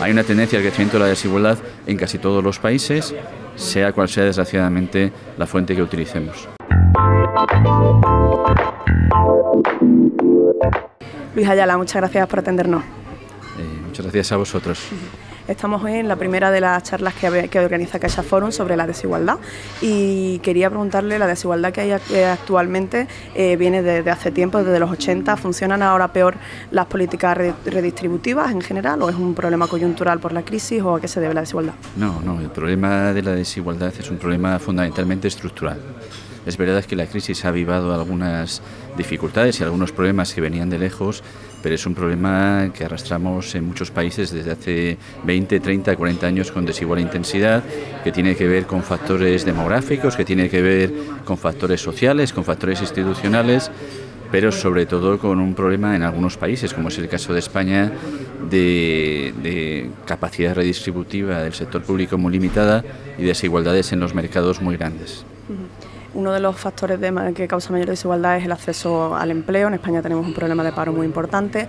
Hay una tendencia al crecimiento de la desigualdad en casi todos los países, sea cual sea desgraciadamente la fuente que utilicemos. Luis Ayala, muchas gracias por atendernos. Muchas gracias a vosotros. Estamos hoy en la primera de las charlas que organiza CaixaForum sobre la desigualdad y quería preguntarle, la desigualdad que hay actualmente viene desde hace tiempo, desde los 80. ¿Funcionan ahora peor las políticas redistributivas en general o es un problema coyuntural por la crisis o a qué se debe la desigualdad? No, el problema de la desigualdad es un problema fundamentalmente estructural. Es verdad que la crisis ha avivado algunas dificultades y algunos problemas que venían de lejos, pero es un problema que arrastramos en muchos países desde hace 20, 30, 40 años con desigual intensidad, que tiene que ver con factores demográficos, que tiene que ver con factores sociales, con factores institucionales, pero sobre todo con un problema en algunos países, como es el caso de España, de capacidad redistributiva del sector público muy limitada y desigualdades en los mercados muy grandes. Uno de los factores que causa mayor desigualdad es el acceso al empleo. En España tenemos un problema de paro muy importante.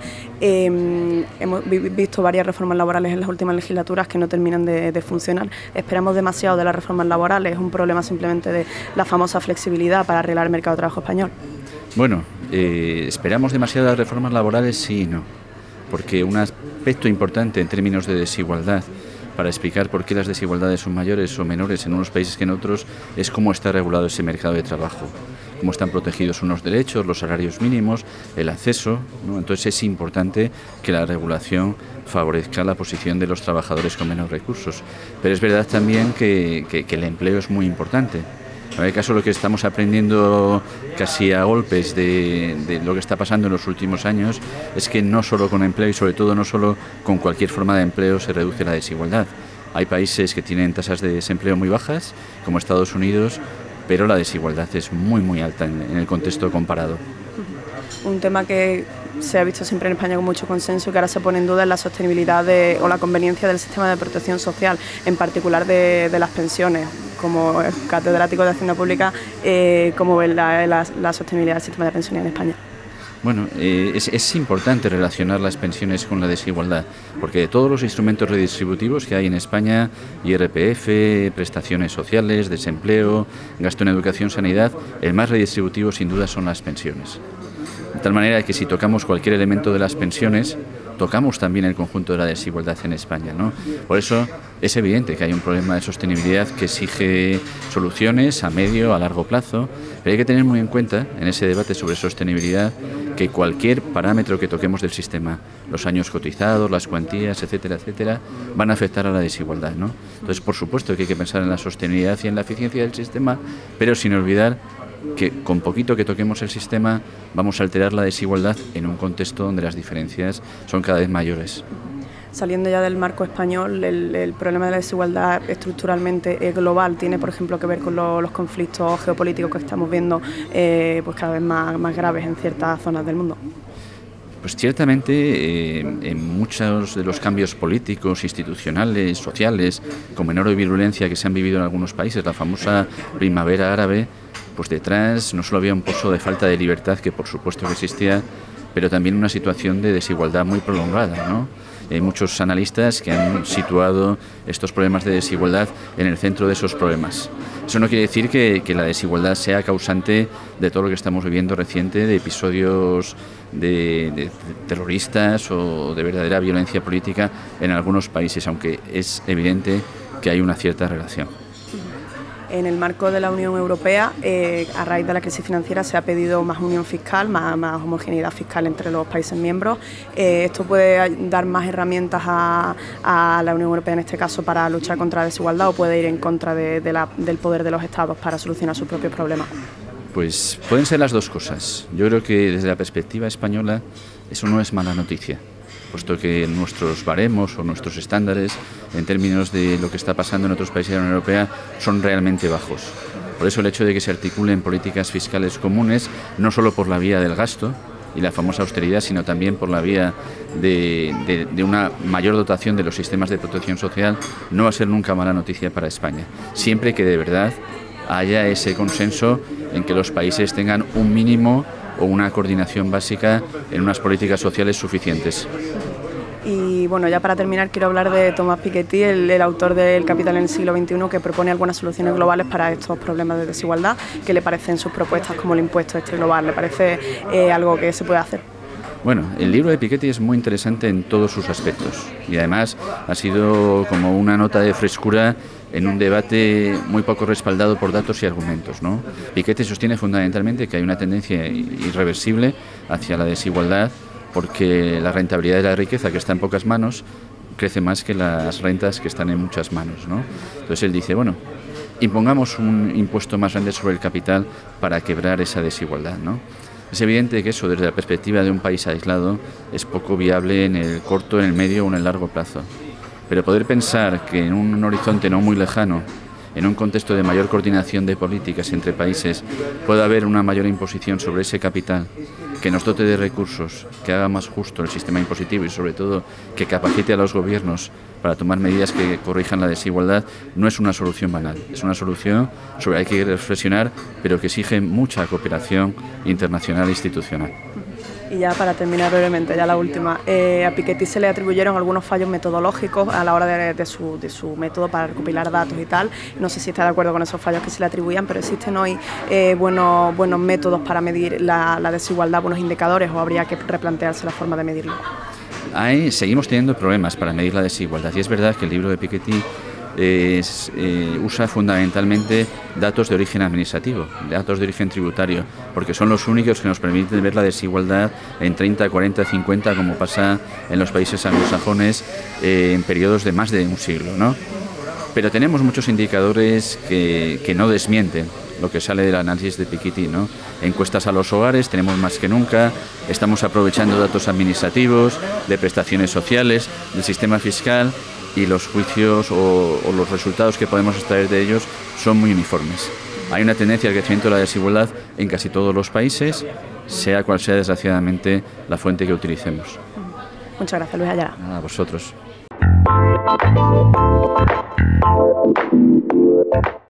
Hemos visto varias reformas laborales en las últimas legislaturas que no terminan de funcionar. Esperamos demasiado de las reformas laborales. Es un problema simplemente de la famosa flexibilidad para arreglar el mercado de trabajo español. Bueno, esperamos demasiado de las reformas laborales, sí y no. Porque un aspecto importante en términos de desigualdad, para explicar por qué las desigualdades son mayores o menores en unos países que en otros, es cómo está regulado ese mercado de trabajo, cómo están protegidos unos derechos, los salarios mínimos, el acceso, ¿no? Entonces es importante que la regulación favorezca la posición de los trabajadores con menos recursos. Pero es verdad también que el empleo es muy importante. En el caso, lo que estamos aprendiendo casi a golpes de lo que está pasando en los últimos años es que no solo con empleo y sobre todo no solo con cualquier forma de empleo se reduce la desigualdad. Hay países que tienen tasas de desempleo muy bajas, como Estados Unidos, pero la desigualdad es muy alta en el contexto comparado. Un tema que se ha visto siempre en España con mucho consenso y que ahora se pone en duda es la sostenibilidad o la conveniencia del sistema de protección social, en particular de las pensiones. Como catedrático de Hacienda Pública, ¿cómo ven la sostenibilidad del sistema de pensiones en España? Bueno, es importante relacionar las pensiones con la desigualdad, porque de todos los instrumentos redistributivos que hay en España, IRPF, prestaciones sociales, desempleo, gasto en educación, sanidad, el más redistributivo sin duda son las pensiones. De tal manera que si tocamos cualquier elemento de las pensiones, tocamos también el conjunto de la desigualdad en España, ¿no? Por eso es evidente que hay un problema de sostenibilidad que exige soluciones a medio, a largo plazo, pero hay que tener muy en cuenta en ese debate sobre sostenibilidad que cualquier parámetro que toquemos del sistema, los años cotizados, las cuantías, etcétera, van a afectar a la desigualdad, ¿no? Entonces, por supuesto que hay que pensar en la sostenibilidad y en la eficiencia del sistema, pero sin olvidar que con poquito que toquemos el sistema vamos a alterar la desigualdad en un contexto donde las diferencias son cada vez mayores. Saliendo ya del marco español, el problema de la desigualdad estructuralmente global tiene, por ejemplo, que ver con los conflictos geopolíticos que estamos viendo pues cada vez más graves en ciertas zonas del mundo. Pues ciertamente en muchos de los cambios políticos, institucionales, sociales, con menor virulencia que se han vivido en algunos países, la famosa primavera árabe, pues detrás no solo había un pozo de falta de libertad, que por supuesto que existía, pero también una situación de desigualdad muy prolongada, ¿no? Hay muchos analistas que han situado estos problemas de desigualdad en el centro de esos problemas. Eso no quiere decir que la desigualdad sea causante de todo lo que estamos viviendo reciente, de episodios de terroristas o de verdadera violencia política en algunos países, aunque es evidente que hay una cierta relación. En el marco de la Unión Europea, a raíz de la crisis financiera, se ha pedido más unión fiscal, más homogeneidad fiscal entre los países miembros. ¿Esto puede dar más herramientas a la Unión Europea, en este caso, para luchar contra la desigualdad o puede ir en contra del poder de los Estados para solucionar sus propios problemas? Pues pueden ser las dos cosas. Yo creo que desde la perspectiva española eso no es mala noticia, puesto que nuestros baremos o nuestros estándares en términos de lo que está pasando en otros países de la Unión Europea son realmente bajos. Por eso el hecho de que se articulen políticas fiscales comunes, no solo por la vía del gasto y la famosa austeridad, sino también por la vía de una mayor dotación de los sistemas de protección social, no va a ser nunca mala noticia para España, siempre que de verdad haya ese consenso en que los países tengan un mínimo o una coordinación básica en unas políticas sociales suficientes. Y Y bueno, ya para terminar quiero hablar de Thomas Piketty, el autor del Capital en el siglo XXI, que propone algunas soluciones globales para estos problemas de desigualdad. ¿Qué le parecen sus propuestas como el impuesto global? ¿Le parece algo que se puede hacer? Bueno, el libro de Piketty es muy interesante en todos sus aspectos y además ha sido como una nota de frescura en un debate muy poco respaldado por datos y argumentos, ¿no? Piketty sostiene fundamentalmente que hay una tendencia irreversible hacia la desigualdad porque la rentabilidad de la riqueza que está en pocas manos crece más que las rentas que están en muchas manos, ¿no? Entonces él dice, bueno, impongamos un impuesto más grande sobre el capital para quebrar esa desigualdad, ¿no? Es evidente que eso, desde la perspectiva de un país aislado, es poco viable en el corto, en el medio o en el largo plazo. Pero poder pensar que en un horizonte no muy lejano, en un contexto de mayor coordinación de políticas entre países, pueda haber una mayor imposición sobre ese capital, que nos dote de recursos, que haga más justo el sistema impositivo y sobre todo que capacite a los gobiernos para tomar medidas que corrijan la desigualdad, no es una solución banal. Es una solución sobre la que hay que reflexionar, pero que exige mucha cooperación internacional e institucional. Y ya para terminar brevemente, ya la última, a Piketty se le atribuyeron algunos fallos metodológicos a la hora de su método para recopilar datos y tal. No sé si está de acuerdo con esos fallos que se le atribuían, pero ¿existen hoy buenos métodos para medir la desigualdad, buenos indicadores, o habría que replantearse la forma de medirlo? Seguimos teniendo problemas para medir la desigualdad y es verdad que el libro de Piketty usa fundamentalmente datos de origen administrativo, datos de origen tributario, porque son los únicos que nos permiten ver la desigualdad en 30, 40, 50, como pasa en los países anglosajones en periodos de más de un siglo, ¿no? Pero tenemos muchos indicadores que no desmienten lo que sale del análisis de Piketty, ¿no? Encuestas a los hogares tenemos más que nunca, estamos aprovechando datos administrativos, de prestaciones sociales, del sistema fiscal, y los juicios o los resultados que podemos extraer de ellos son muy uniformes. Hay una tendencia al crecimiento de la desigualdad en casi todos los países, sea cual sea desgraciadamente la fuente que utilicemos. Muchas gracias, Luis Ayala. A vosotros.